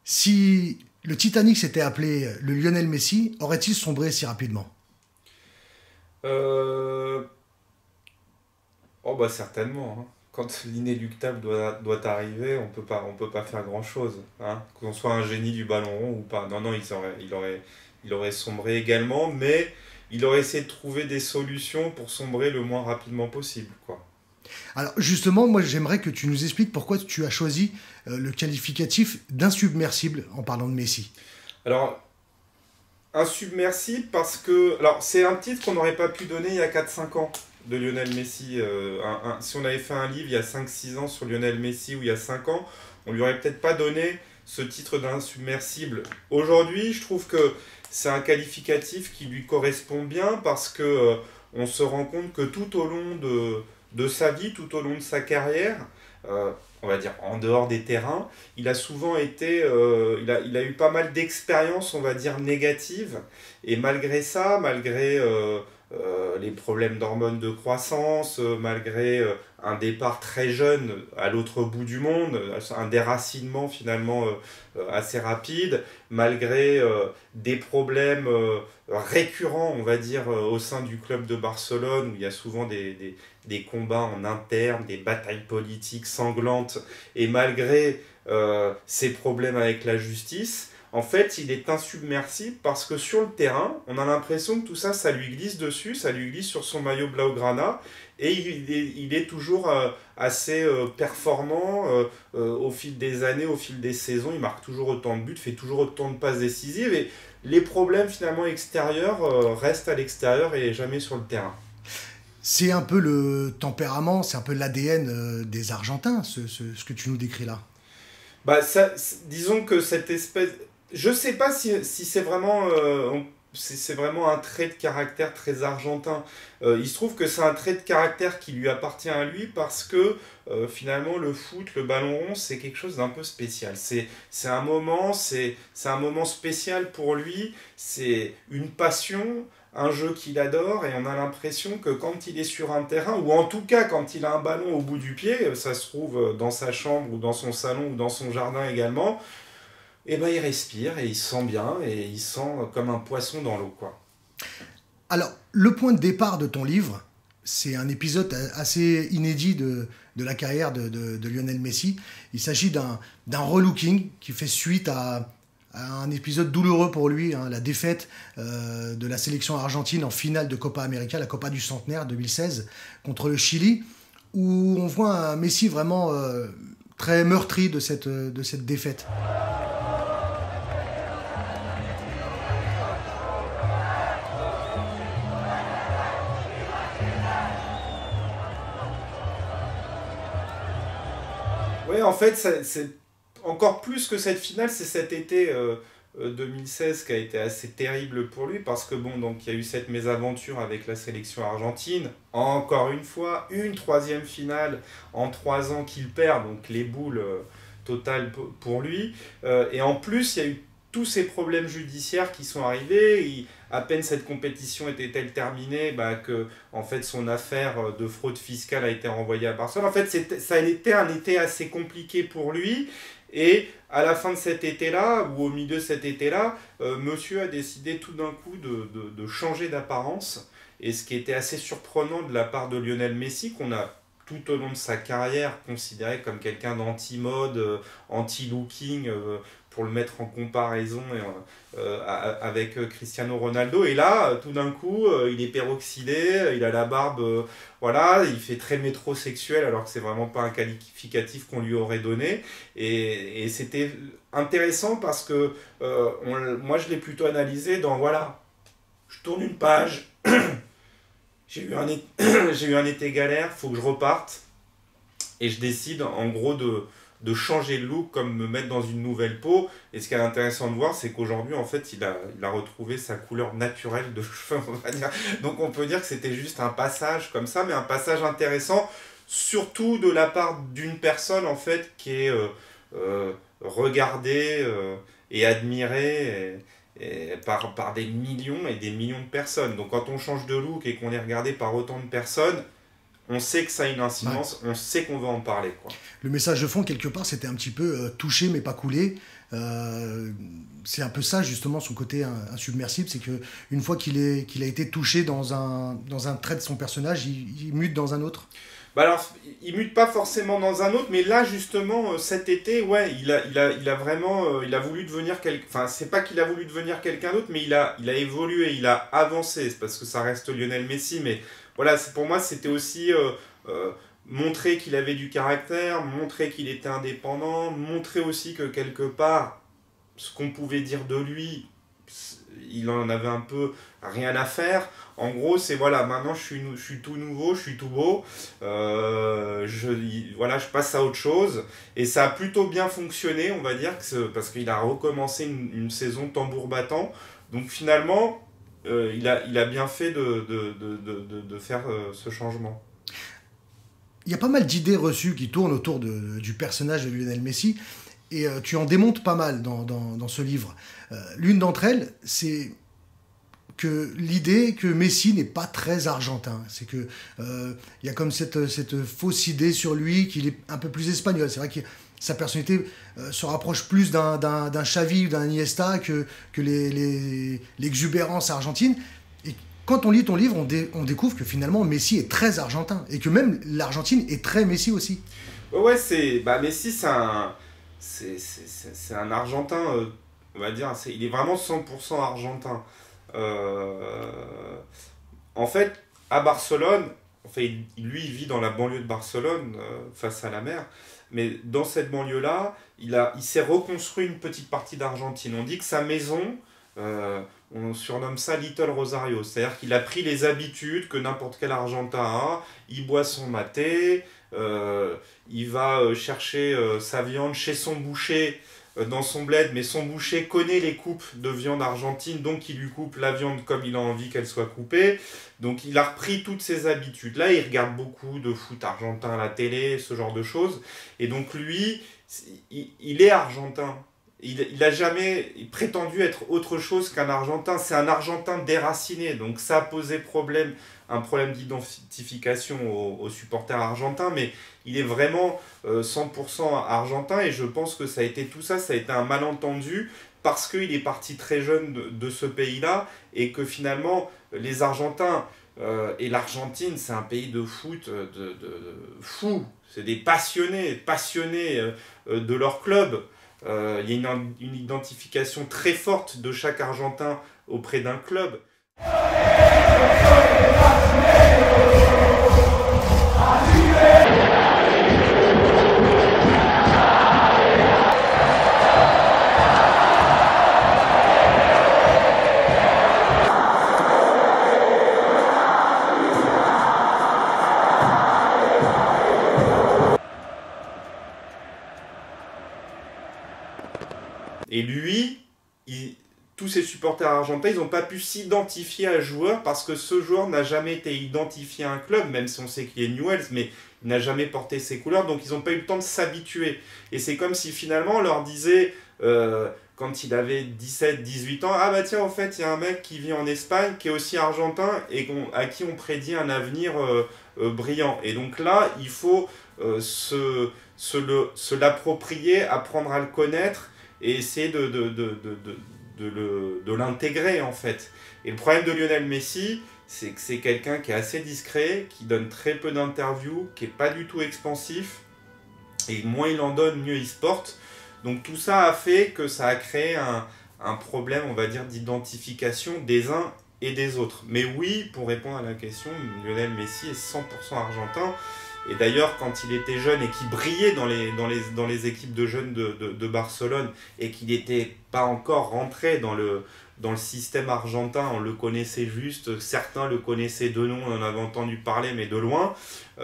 Si le Titanic s'était appelé le Lionel Messi, aurait-il sombré si rapidement? Euh, Oh bah certainement, hein. Quand l'inéluctable doit arriver, on peut pas faire grand-chose, hein. Qu'on soit un génie du ballon rond ou pas. Non, non, il aurait sombré également, mais il aurait essayé de trouver des solutions pour sombrer le moins rapidement possible, quoi. Alors justement, moi j'aimerais que tu nous expliques pourquoi tu as choisi le qualificatif d'insubmersible en parlant de Messi. Alors, insubmersible parce que... Alors, c'est un titre qu'on n'aurait pas pu donner il y a 4 5 ans de Lionel Messi. Si on avait fait un livre il y a 5 6 ans sur Lionel Messi ou il y a 5 ans, on lui aurait peut-être pas donné ce titre d'insubmersible. Aujourd'hui, je trouve que c'est un qualificatif qui lui correspond bien parce que on se rend compte que tout au long de sa vie, tout au long de sa carrière, euh, on va dire en dehors des terrains, il a souvent été, il a eu pas mal d'expériences, on va dire, négatives. Et malgré ça, malgré les problèmes d'hormones de croissance, malgré un départ très jeune à l'autre bout du monde, un déracinement finalement assez rapide, malgré des problèmes récurrents, on va dire, au sein du club de Barcelone, où il y a souvent des combats en interne, des batailles politiques sanglantes, et malgré ses problèmes avec la justice, en fait, il est insubmersible parce que sur le terrain, on a l'impression que tout ça, ça lui glisse dessus, ça lui glisse sur son maillot Blaugrana, et il est toujours assez performant au fil des années, au fil des saisons. Il marque toujours autant de buts, fait toujours autant de passes décisives, et les problèmes finalement extérieurs restent à l'extérieur et jamais sur le terrain. C'est un peu le tempérament, c'est un peu l'ADN des Argentins, ce que tu nous décris là. Bah, ça, disons que cette espèce. Je sais pas si c'est vraiment. C'est vraiment un trait de caractère très argentin. Il se trouve que c'est un trait de caractère qui lui appartient à lui parce que finalement le foot, le ballon rond, c'est quelque chose d'un peu spécial. C'est un moment spécial pour lui. C'est une passion, un jeu qu'il adore et on a l'impression que quand il est sur un terrain, ou en tout cas quand il a un ballon au bout du pied, ça se trouve dans sa chambre ou dans son salon ou dans son jardin également, et ben il respire et il se sent bien et il se sent comme un poisson dans l'eau, quoi. Alors, le point de départ de ton livre, c'est un épisode assez inédit de la carrière de Lionel Messi. Il s'agit d'un relooking qui fait suite à un épisode douloureux pour lui, hein, la défaite de la sélection argentine en finale de Copa América, la Copa du Centenaire 2016, contre le Chili, où on voit un Messi vraiment très meurtri de cette défaite. Ouais, en fait, c'est encore plus que cette finale, c'est cet été 2016 qui a été assez terrible pour lui parce que bon, donc il y a eu cette mésaventure avec la sélection argentine. Encore une fois, une troisième finale en 3 ans qu'il perd, donc les boules totales pour lui. Et en plus, il y a eu tous ces problèmes judiciaires qui sont arrivés. À peine cette compétition était-elle terminée, bah, que en fait son affaire de fraude fiscale a été renvoyée à Barcelone. En fait, ça a été un été assez compliqué pour lui. Et à la fin de cet été-là, ou au milieu de cet été-là, monsieur a décidé tout d'un coup de changer d'apparence. Et ce qui était assez surprenant de la part de Lionel Messi, qu'on a tout au long de sa carrière considéré comme quelqu'un d'anti-mode, anti-looking, pour le mettre en comparaison avec Cristiano Ronaldo. Et là, tout d'un coup, il est peroxydé, il a la barbe, voilà, il fait très métrosexuel alors que c'est vraiment pas un qualificatif qu'on lui aurait donné. Et c'était intéressant parce que moi je l'ai plutôt analysé dans, voilà, je tourne une page, j'ai eu un été, j'ai eu un été galère, faut que je reparte. Et je décide en gros de changer de look, comme me mettre dans une nouvelle peau. Et ce qui est intéressant de voir, c'est qu'aujourd'hui, en fait, il a retrouvé sa couleur naturelle de cheveux, on va dire. Donc on peut dire que c'était juste un passage comme ça, mais un passage intéressant, surtout de la part d'une personne, en fait, qui est regardée et admirée par des millions et des millions de personnes. Donc quand on change de look et qu'on est regardé par autant de personnes, on sait que ça a une Ouais. incidence, on sait qu'on va en parler, quoi. Le message de fond, quelque part, c'était un petit peu touché mais pas coulé. C'est un peu ça justement son côté insubmersible, c'est que une fois qu'il a été touché dans un trait de son personnage, il mute dans un autre. Bah alors, il mute pas forcément dans un autre, mais là justement cet été, ouais, il a vraiment, il a voulu devenir quelqu'un. Enfin, c'est pas qu'il a voulu devenir quelqu'un d'autre, mais il a évolué, il a avancé. C'est parce que ça reste Lionel Messi, mais voilà, pour moi c'était aussi montrer qu'il avait du caractère, montrer qu'il était indépendant, montrer aussi que quelque part ce qu'on pouvait dire de lui, il en avait un peu rien à faire. En gros, c'est voilà, maintenant je suis tout nouveau, je suis tout beau, voilà, je passe à autre chose. Et ça a plutôt bien fonctionné, on va dire, parce qu'il a recommencé une saison tambour battant. Donc finalement, il a bien fait de faire ce changement. Il y a pas mal d'idées reçues qui tournent autour du personnage de Lionel Messi, et tu en démontes pas mal dans ce livre. L'une d'entre elles, c'est que l'idée que Messi n'est pas très argentin. C'est que y a comme cette fausse idée sur lui qu'il est un peu plus espagnol. C'est vrai que sa personnalité se rapproche plus d'un Xavi ou d'un Iniesta que l'exubérance argentine. Et quand on lit ton livre, on découvre que finalement Messi est très argentin et que même l'Argentine est très Messi aussi. Ouais, Messi, c'est un Argentin, on va dire, il est vraiment 100% argentin. En fait, à Barcelone, lui, il vit dans la banlieue de Barcelone, face à la mer, mais dans cette banlieue-là, il s'est reconstruit une petite partie d'Argentine. On dit que sa maison, on surnomme ça Little Rosario, c'est-à-dire qu'il a pris les habitudes que n'importe quel Argentin a. Il boit son maté, il va chercher sa viande chez son boucher dans son bled, mais son boucher connaît les coupes de viande argentine, donc il lui coupe la viande comme il a envie qu'elle soit coupée. Donc il a repris toutes ses habitudes. Là, il regarde beaucoup de foot argentin à la télé, ce genre de choses. Et donc lui, il est argentin. Il n'a jamais prétendu être autre chose qu'un Argentin. C'est un Argentin déraciné. Donc ça a posé un problème d'identification aux supporters argentins. Mais il est vraiment 100% argentin. Et je pense que ça a été un malentendu parce qu'il est parti très jeune de ce pays-là. Et que finalement, les Argentins et l'Argentine, c'est un pays de foot de fou. C'est des passionnés de leur club. Il y a une identification très forte de chaque Argentin auprès d'un club. Et lui, tous ses supporters argentins, ils n'ont pas pu s'identifier à un joueur parce que ce joueur n'a jamais été identifié à un club, même si on sait qu'il est Newell's, mais il n'a jamais porté ses couleurs, donc ils n'ont pas eu le temps de s'habituer. Et c'est comme si finalement on leur disait, quand il avait 17-18 ans, ah bah tiens, en fait, il y a un mec qui vit en Espagne, qui est aussi argentin, et à qui on prédit un avenir brillant. Et donc là, il faut se l'approprier, apprendre à le connaître, et essayer de l'intégrer en fait. Et le problème de Lionel Messi, c'est que c'est quelqu'un qui est assez discret, qui donne très peu d'interviews, qui n'est pas du tout expansif, et moins il en donne, mieux il se porte. Donc tout ça a fait que ça a créé un problème, on va dire, d'identification des uns et des autres. Mais oui, pour répondre à la question, Lionel Messi est 100% argentin. Et d'ailleurs, quand il était jeune et qu'il brillait dans les équipes de jeunes de Barcelone et qu'il n'était pas encore rentré dans le système argentin, on le connaissait juste, certains le connaissaient de nom, on en avait entendu parler, mais de loin.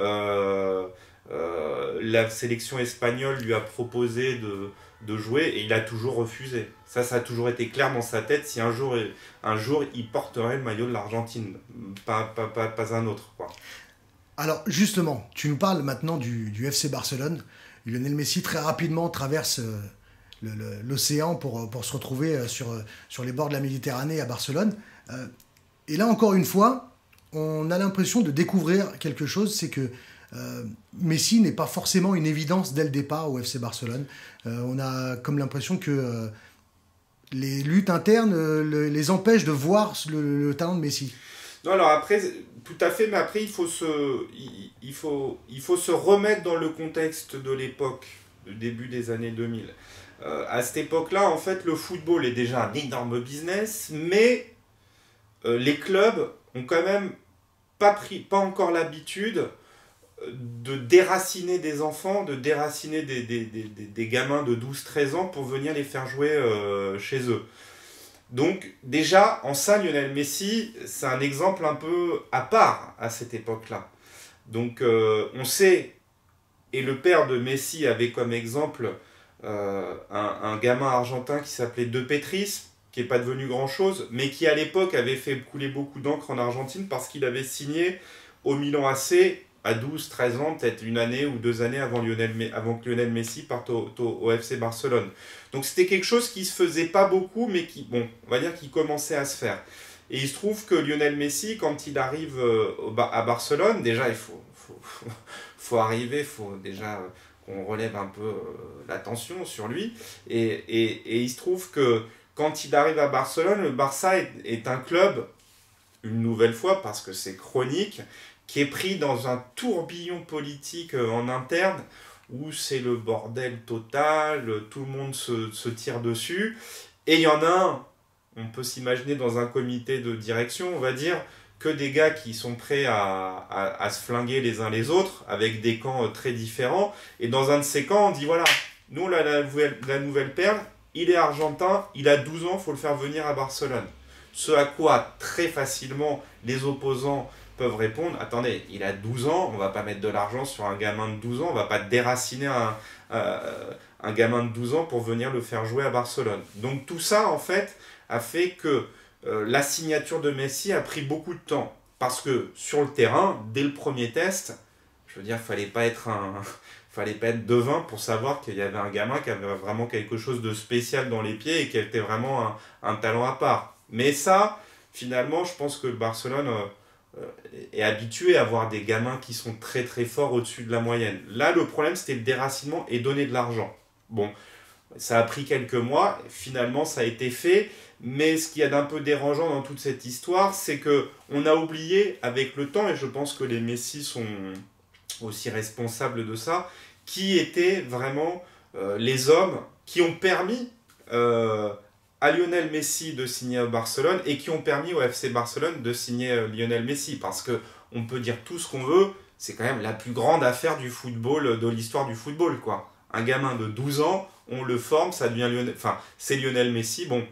La sélection espagnole lui a proposé de jouer et il a toujours refusé. Ça a toujours été clair dans sa tête, si un jour il porterait le maillot de l'Argentine, pas un autre, quoi. Alors justement, tu nous parles maintenant du FC Barcelone. Lionel Messi très rapidement traverse l'océan pour se retrouver sur les bords de la Méditerranée à Barcelone. Et là encore une fois, on a l'impression de découvrir quelque chose, c'est que Messi n'est pas forcément une évidence dès le départ au FC Barcelone. On a comme l'impression que les luttes internes les empêchent de voir le talent de Messi. Non, alors après, tout à fait, mais après, il faut se remettre dans le contexte de l'époque, du début des années 2000. À cette époque-là, en fait, le football est déjà un énorme business, mais les clubs ont quand même pas encore l'habitude de déraciner des enfants, de déraciner des gamins de 12-13 ans pour venir les faire jouer chez eux. Donc déjà, en ça, Lionel Messi, c'est un exemple un peu à part à cette époque-là. Donc on sait, et le père de Messi avait comme exemple un gamin argentin qui s'appelait De Petris, qui n'est pas devenu grand-chose, mais qui à l'époque avait fait couler beaucoup d'encre en Argentine parce qu'il avait signé au Milan AC à 12-13 ans, peut-être une année ou 2 années avant que Lionel Messi parte au FC Barcelone. Donc c'était quelque chose qui se faisait pas beaucoup, mais qui, bon, on va dire qui commençait à se faire. Et il se trouve que Lionel Messi, quand il arrive à Barcelone, déjà faut arriver, il faut déjà qu'on relève un peu l'attention sur lui. Et il se trouve que quand il arrive à Barcelone, le Barça est un club, une nouvelle fois, parce que c'est chronique, qui est pris dans un tourbillon politique en interne, où c'est le bordel total, tout le monde se tire dessus. Et il y en a un, on peut s'imaginer dans un comité de direction, on va dire, que des gars qui sont prêts à se flinguer les uns les autres, avec des camps très différents. Et dans un de ces camps, on dit, voilà, nous, la nouvelle perle, il est argentin, il a 12 ans, il faut le faire venir à Barcelone. Ce à quoi, très facilement, les opposants peuvent répondre, attendez, il a 12 ans, on ne va pas mettre de l'argent sur un gamin de 12 ans, on ne va pas déraciner un gamin de 12 ans pour venir le faire jouer à Barcelone. Donc tout ça, en fait, a fait que la signature de Messi a pris beaucoup de temps. Parce que sur le terrain, dès le premier test, je veux dire, fallait pas être devin pour savoir qu'il y avait un gamin qui avait vraiment quelque chose de spécial dans les pieds et qui était vraiment un talent à part. Mais ça, finalement, je pense que le Barcelone est habitué à avoir des gamins qui sont très très forts au-dessus de la moyenne. Là, le problème, c'était le déracinement et donner de l'argent. Bon, ça a pris quelques mois, finalement ça a été fait, mais ce qu'il y a d'un peu dérangeant dans toute cette histoire, c'est que on a oublié avec le temps, et je pense que les Messi sont aussi responsables de ça, qui étaient vraiment les hommes qui ont permis à Lionel Messi de signer à Barcelone et qui ont permis au FC Barcelone de signer Lionel Messi, parce que on peut dire tout ce qu'on veut, c'est quand même la plus grande affaire du football, de l'histoire du football, quoi. Un gamin de 12 ans, on le forme, ça devient Lionel... Enfin, c'est Lionel Messi, bon...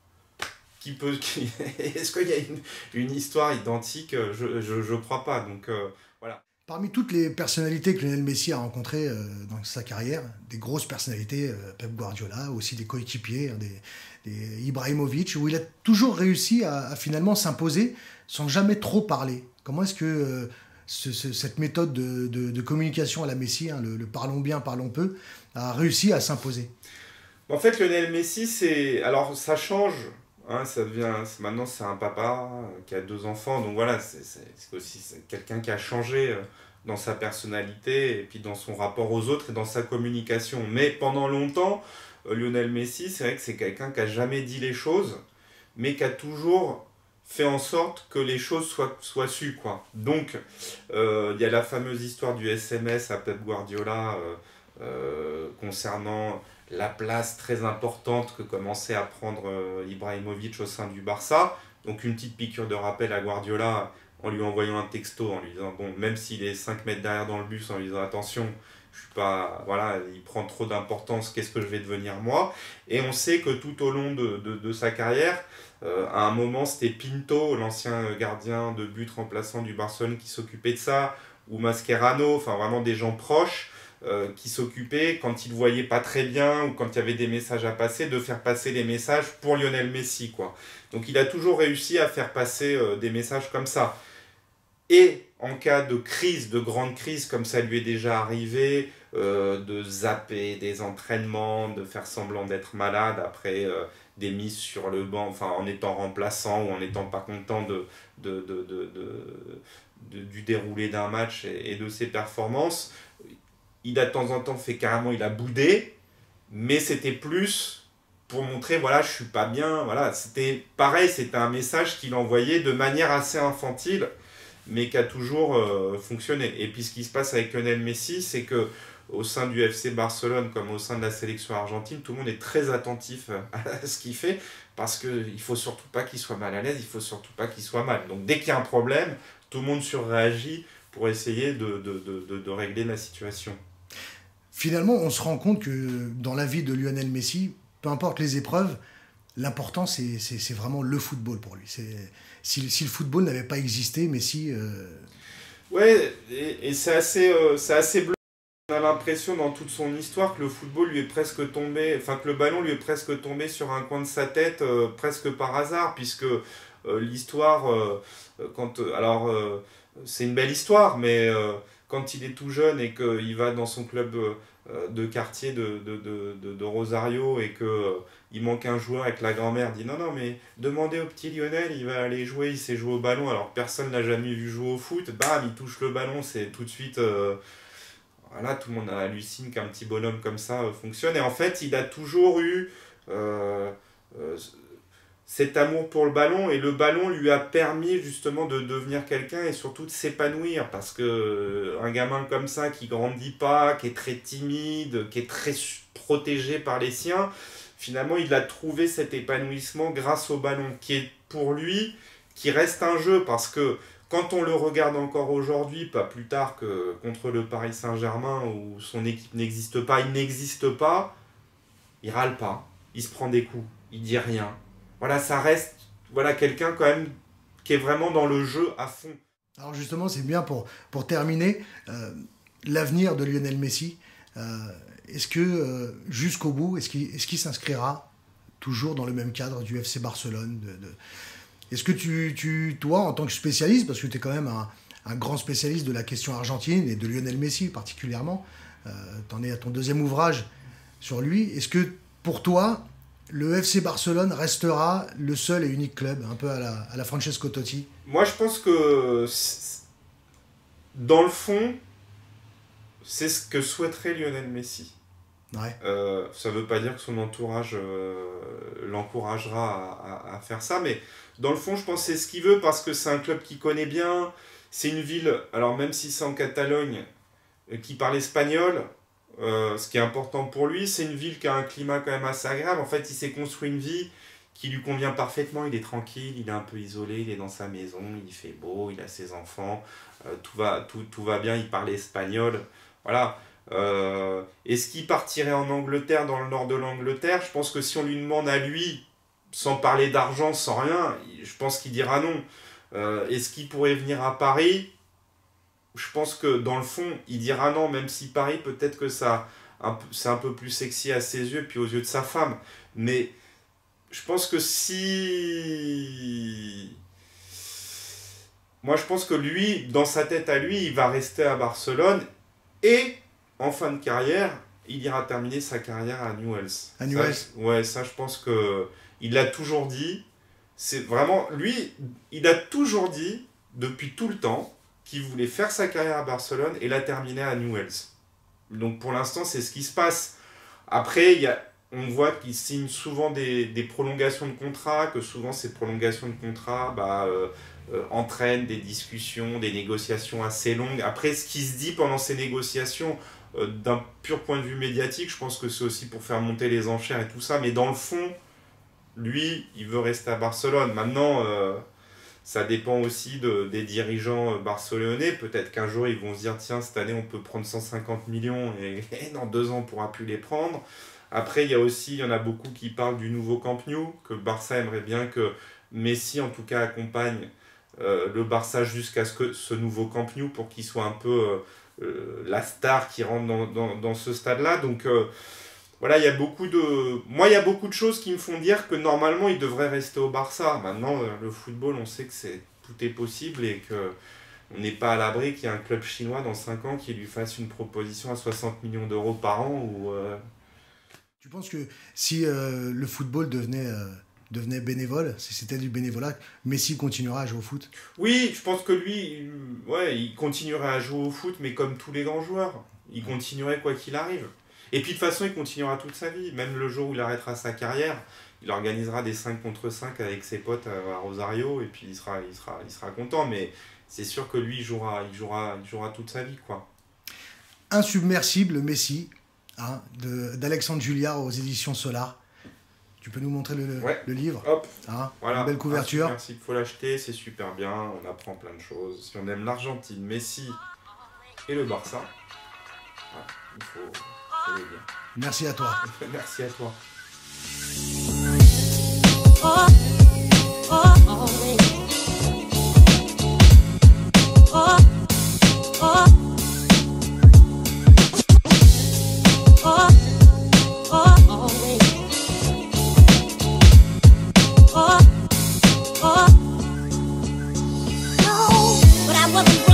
Est-ce qu'il y a une histoire identique? Je crois pas, donc voilà. Parmi toutes les personnalités que Lionel Messi a rencontrées dans sa carrière, des grosses personnalités, Pep Guardiola, aussi des coéquipiers, hein, des Ibrahimovic, où il a toujours réussi à finalement s'imposer sans jamais trop parler. Comment est-ce que cette méthode de communication à la Messi, hein, le parlons bien, parlons peu, a réussi à s'imposer? En fait, Lionel Messi, alors ça change. Hein, maintenant c'est un papa qui a 2 enfants, donc voilà, c'est aussi quelqu'un qui a changé dans sa personnalité et puis dans son rapport aux autres et dans sa communication. Mais pendant longtemps, Lionel Messi, c'est vrai que c'est quelqu'un qui a jamais dit les choses, mais qui a toujours fait en sorte que les choses soient sues, quoi. Donc, il y a la fameuse histoire du SMS à Pep Guardiola concernant la place très importante que commençait à prendre Ibrahimovic au sein du Barça. Donc une petite piqûre de rappel à Guardiola en lui envoyant un texto, en lui disant, bon, même s'il est 5 mètres derrière dans le bus, en lui disant, attention, je suis pas, voilà, il prend trop d'importance, qu'est-ce que je vais devenir moi? Et on sait que tout au long de sa carrière, à un moment, c'était Pinto, l'ancien gardien de but remplaçant du Barcelone, qui s'occupait de ça, ou Mascherano, enfin vraiment des gens proches, qui s'occupait, quand il ne voyait pas très bien ou quand il y avait des messages à passer, de faire passer les messages pour Lionel Messi, quoi. Donc il a toujours réussi à faire passer des messages comme ça. Et en cas de crise, de grande crise, comme ça lui est déjà arrivé, de zapper des entraînements, de faire semblant d'être malade après des mises sur le banc, enfin en étant remplaçant ou en n'étant pas content du déroulé d'un match et de ses performances. Il a de temps en temps fait carrément, il a boudé, mais c'était plus pour montrer, voilà, je suis pas bien. Voilà, c'était pareil, c'était un message qu'il envoyait de manière assez infantile, mais qui a toujours fonctionné. Et puis ce qui se passe avec Lionel Messi, c'est que au sein du FC Barcelone comme au sein de la sélection argentine, tout le monde est très attentif à ce qu'il fait, parce qu'il ne faut surtout pas qu'il soit mal à l'aise, il ne faut surtout pas qu'il soit mal. Donc dès qu'il y a un problème, tout le monde surréagit pour essayer de régler la situation. Finalement, on se rend compte que dans la vie de Lionel Messi, peu importe les épreuves, l'important, c'est vraiment le football pour lui. Si le football n'avait pas existé, Messi... Ouais, et c'est assez bluffant. On a l'impression dans toute son histoire que le football lui est presque tombé, enfin que le ballon lui est presque tombé sur un coin de sa tête, presque par hasard, puisque l'histoire, c'est une belle histoire, mais quand il est tout jeune et qu'il va dans son club de quartier de Rosario et que il manque un joueur et que la grand-mère dit non, non, mais demandez au petit Lionel, il va aller jouer, il sait jouer au ballon, alors que personne n'a jamais vu jouer au foot, bam, il touche le ballon, c'est tout de suite. Voilà, tout le monde hallucine qu'un petit bonhomme comme ça fonctionne. Et en fait, il a toujours eu euh, euh, cet amour pour le ballon. Et le ballon lui a permis justement de devenir quelqu'un et surtout de s'épanouir. Parce que un gamin comme ça qui grandit pas, qui est très timide, qui est très protégé par les siens, finalement, il a trouvé cet épanouissement grâce au ballon. Qui est pour lui, qui reste un jeu. Parce que quand on le regarde encore aujourd'hui, pas plus tard que contre le Paris Saint-Germain où son équipe n'existe pas, il râle pas, il se prend des coups, il dit rien. Voilà, ça reste voilà, quelqu'un quand même qui est vraiment dans le jeu à fond. Alors justement, c'est bien pour terminer, l'avenir de Lionel Messi, est-ce que jusqu'au bout, est-ce qu'il s'inscrira toujours dans le même cadre du FC Barcelone Est-ce que toi, en tant que spécialiste, parce que tu es quand même un grand spécialiste de la question argentine et de Lionel Messi particulièrement, tu en es à ton deuxième ouvrage sur lui, est-ce que pour toi, le FC Barcelone restera le seul et unique club, un peu à la Francesco Totti? Moi, je pense que dans le fond, c'est ce que souhaiterait Lionel Messi. Ouais. Ça ne veut pas dire que son entourage l'encouragera à faire ça, mais dans le fond, je pense que c'est ce qu'il veut parce que c'est un club qu'il connaît bien. C'est une ville, alors même si c'est en Catalogne, qui parle espagnol, ce qui est important pour lui, c'est une ville qui a un climat quand même assez agréable. En fait, il s'est construit une vie qui lui convient parfaitement. Il est tranquille, il est un peu isolé, il est dans sa maison, il fait beau, il a ses enfants, tout va bien, il parle espagnol. Voilà. Est-ce qu'il partirait en Angleterre, dans le nord de l'Angleterre? Je pense que si on lui demande à lui, sans parler d'argent, sans rien, je pense qu'il dira non. Est-ce qu'il pourrait venir à Paris? Je pense que dans le fond, il dira non, même si Paris, peut-être que c'est un peu plus sexy à ses yeux, puis aux yeux de sa femme. Mais je pense que si... Moi, je pense que lui, dans sa tête à lui, il va rester à Barcelone et en fin de carrière, il ira terminer sa carrière à Newell's. À Newell's. Ouais, ça, je pense que il l'a toujours dit. C'est vraiment lui, il a toujours dit depuis tout le temps qu'il voulait faire sa carrière à Barcelone et la terminer à Newell's. Donc pour l'instant, c'est ce qui se passe. Après, on voit qu'il signe souvent des prolongations de contrat, que souvent ces prolongations de contrat entraînent des discussions, des négociations assez longues. Après, ce qui se dit pendant ces négociations, d'un pur point de vue médiatique, je pense que c'est aussi pour faire monter les enchères et tout ça, mais dans le fond, lui, il veut rester à Barcelone. Maintenant, ça dépend aussi des dirigeants barcelonais. Peut-être qu'un jour, ils vont se dire, tiens, cette année, on peut prendre 150 millions et dans 2 ans, on ne pourra plus les prendre. Après, il y en a beaucoup qui parlent du nouveau Camp Nou, que le Barça aimerait bien que Messi, en tout cas, accompagne le Barça jusqu'à ce nouveau Camp Nou pour qu'il soit un peu la star qui rentre dans ce stade-là. Donc, voilà, il y a beaucoup de choses qui me font dire que normalement, il devrait rester au Barça. Maintenant, le football, on sait que tout est possible et que on n'est pas à l'abri qu'il y ait un club chinois dans 5 ans qui lui fasse une proposition à 60 millions d'euros par an. Tu penses que si le football devenait bénévole, si c'était du bénévolat, Messi continuera à jouer au foot? Oui, je pense que lui, ouais, il continuerait à jouer au foot, mais comme tous les grands joueurs. Il continuerait quoi qu'il arrive. Et puis de toute façon, il continuera toute sa vie. Même le jour où il arrêtera sa carrière, il organisera des 5 contre 5 avec ses potes à Rosario, et puis il sera content. Mais c'est sûr que lui, il jouera toute sa vie, quoi. Insubmersible, Messi, hein, d'Alexandre Julliard aux éditions Solar. Tu peux nous montrer le livre? Hop, hein, voilà. Une belle couverture. Merci, il faut l'acheter, c'est super bien, on apprend plein de choses. Si on aime l'Argentine, Messi et le Barça, ouais, il faut le dire. Merci à toi. Merci à toi. But I wasn't